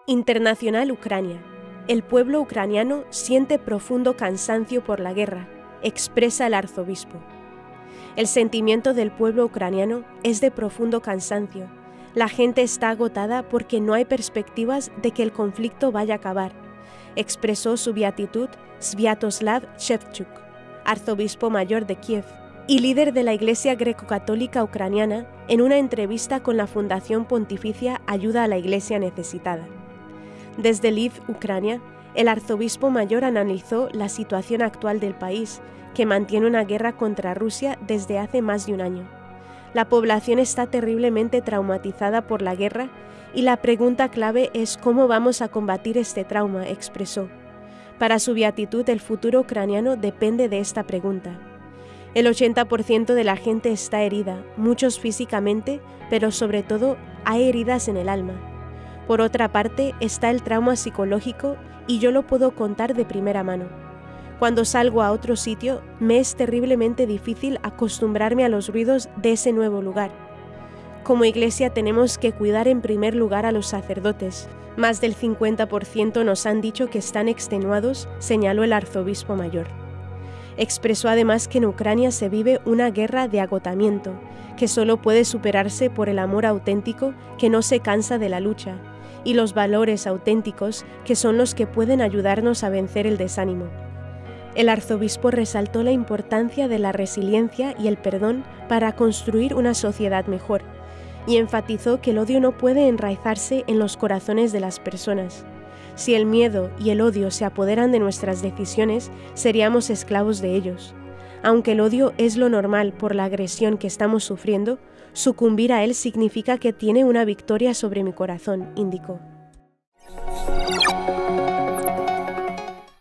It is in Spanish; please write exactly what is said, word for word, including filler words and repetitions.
Internacional Ucrania. El pueblo ucraniano siente profundo cansancio por la guerra, expresa el arzobispo. El sentimiento del pueblo ucraniano es de profundo cansancio. La gente está agotada porque no hay perspectivas de que el conflicto vaya a acabar, expresó su beatitud Sviatoslav Shevchuk, arzobispo mayor de Kiev y líder de la Iglesia Greco-Católica Ucraniana, en una entrevista con la Fundación Pontificia Ayuda a la Iglesia Necesitada. Desde Lviv, Ucrania, el arzobispo mayor analizó la situación actual del país, que mantiene una guerra contra Rusia desde hace más de un año. La población está terriblemente traumatizada por la guerra y la pregunta clave es cómo vamos a combatir este trauma, expresó. Para su beatitud, el futuro ucraniano depende de esta pregunta. El ochenta por ciento de la gente está herida, muchos físicamente, pero sobre todo hay heridas en el alma. Por otra parte, está el trauma psicológico y yo lo puedo contar de primera mano. Cuando salgo a otro sitio, me es terriblemente difícil acostumbrarme a los ruidos de ese nuevo lugar. Como iglesia tenemos que cuidar en primer lugar a los sacerdotes. Más del cincuenta por ciento nos han dicho que están extenuados, señaló el arzobispo mayor. Expresó además que en Ucrania se vive una guerra de agotamiento, que solo puede superarse por el amor auténtico que no se cansa de la lucha, y los valores auténticos que son los que pueden ayudarnos a vencer el desánimo. El arzobispo resaltó la importancia de la resiliencia y el perdón para construir una sociedad mejor, y enfatizó que el odio no puede enraizarse en los corazones de las personas. Si el miedo y el odio se apoderan de nuestras decisiones, seríamos esclavos de ellos. Aunque el odio es lo normal por la agresión que estamos sufriendo, sucumbir a él significa que tiene una victoria sobre mi corazón, indicó.